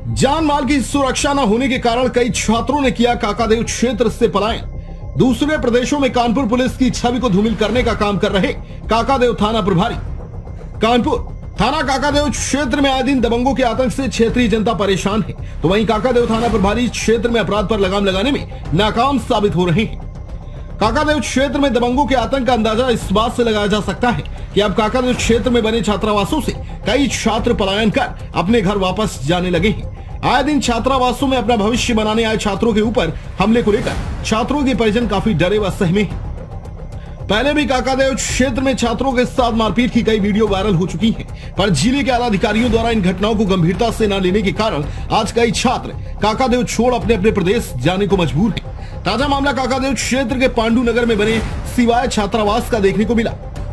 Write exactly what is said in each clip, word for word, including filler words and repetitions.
जान माल की सुरक्षा न होने के कारण कई छात्रों ने किया काकादेव क्षेत्र से पलायन। दूसरे प्रदेशों में कानपुर पुलिस की छवि को धूमिल करने का काम कर रहे काकादेव थाना प्रभारी। कानपुर थाना काकादेव क्षेत्र में आए दिन दबंगों के आतंक से क्षेत्रीय जनता परेशान है, तो वहीं काकादेव थाना प्रभारी क्षेत्र में अपराध पर लगाम लगाने में नाकाम साबित हो रहे हैं। काकादेव क्षेत्र में दबंगों के आतंक का अंदाजा इस बात से लगाया जा सकता है कि अब काकादेव क्षेत्र में बने छात्रावासों से कई छात्र पलायन कर अपने घर वापस जाने लगे हैं। आए दिन छात्रावासों में अपना भविष्य बनाने आए छात्रों के ऊपर हमले को लेकर छात्रों के परिजन काफी डरे व सहमे हैं। पहले भी काकादेव क्षेत्र में छात्रों के साथ मारपीट की कई वीडियो वायरल हो चुकी हैं, पर जिले के आला अधिकारियों द्वारा इन घटनाओं को गंभीरता से न लेने के कारण आज कई छात्र काकादेव छोड़ अपने अपने प्रदेश जाने को मजबूर हैं। ताजा मामला काकादेव क्षेत्र के पांडु नगर में बने सिवाय छात्रावास का देखने को मिला,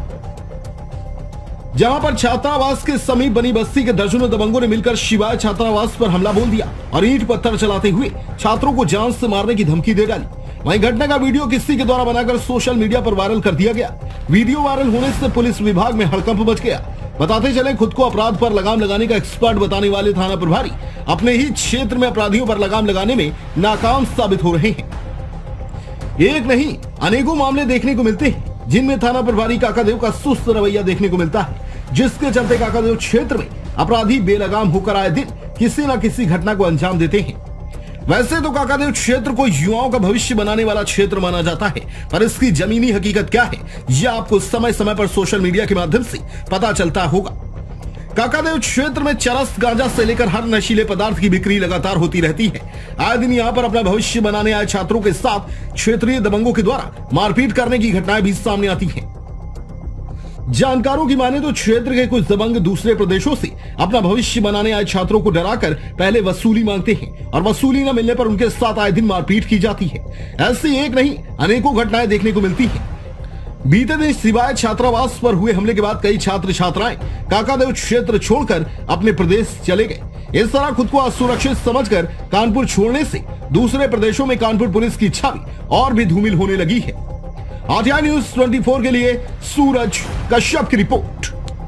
जहां पर छात्रावास के समीप बनी बस्ती के दर्जनों दबंगों ने मिलकर शिवाय छात्रावास पर हमला बोल दिया और ईंट पत्थर चलाते हुए छात्रों को जान से मारने की धमकी दे डाली। वहीं घटना का वीडियो किसी के द्वारा बनाकर सोशल मीडिया पर वायरल कर दिया गया। वीडियो वायरल होने से पुलिस विभाग में हड़कंप मच गया। बताते चले, खुद को अपराध पर लगाम लगाने का एक्सपर्ट बताने वाले थाना प्रभारी अपने ही क्षेत्र में अपराधियों पर लगाम लगाने में नाकाम साबित हो रहे हैं। एक नहीं अनेकों मामले देखने को मिलते हैं जिनमें थाना प्रभारी काकादेव का सुस्त रवैया देखने को मिलता है, जिसके चलते काकादेव क्षेत्र में अपराधी बेलगाम होकर आए दिन किसी न किसी घटना को अंजाम देते हैं। वैसे तो काकादेव क्षेत्र को युवाओं का भविष्य बनाने वाला क्षेत्र माना जाता है, पर इसकी जमीनी हकीकत क्या है यह आपको समय समय पर सोशल मीडिया के माध्यम से पता चलता होगा। काकादेव क्षेत्र में चरस, गांजा से लेकर हर नशीले पदार्थ की बिक्री लगातार होती रहती है। आए दिन यहाँ पर अपना भविष्य बनाने आए छात्रों के साथ क्षेत्रीय दबंगों के द्वारा मारपीट करने की घटनाएं भी सामने आती हैं। जानकारों की माने तो क्षेत्र के कुछ दबंग दूसरे प्रदेशों से अपना भविष्य बनाने आए छात्रों को डराकर पहले वसूली मांगते हैं और वसूली न मिलने पर उनके साथ आए दिन मारपीट की जाती है। ऐसी एक नहीं अनेकों घटनाएं देखने को मिलती हैं। बीते दिन सिवाय छात्रावास पर हुए हमले के बाद कई छात्र छात्राएं काकादेव क्षेत्र छोड़कर अपने प्रदेश चले गए। इस तरह खुद को असुरक्षित समझकर कानपुर छोड़ने से दूसरे प्रदेशों में कानपुर पुलिस की छवि और भी धूमिल होने लगी है। आरटीआई न्यूज़ चौबीस के लिए सूरज कश्यप की रिपोर्ट।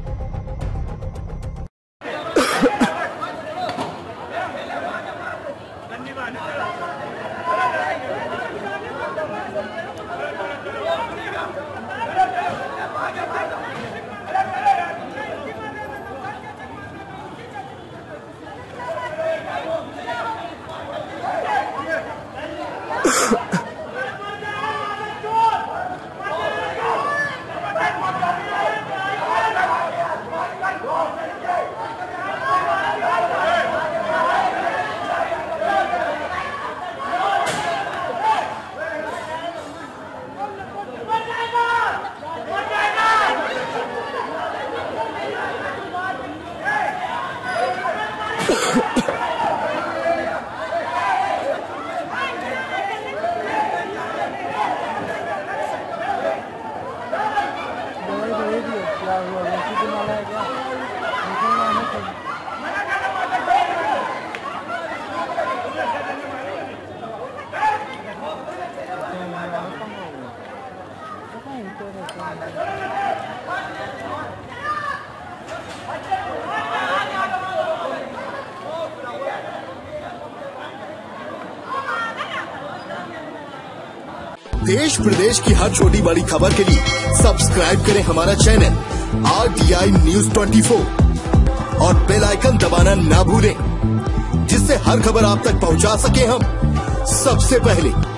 देश प्रदेश की हर छोटी बड़ी खबर के लिए सब्सक्राइब करें हमारा चैनल आरटीआई न्यूज़ चौबीस और बेल आइकन दबाना ना भूलें, जिससे हर खबर आप तक पहुंचा सके हम सबसे पहले।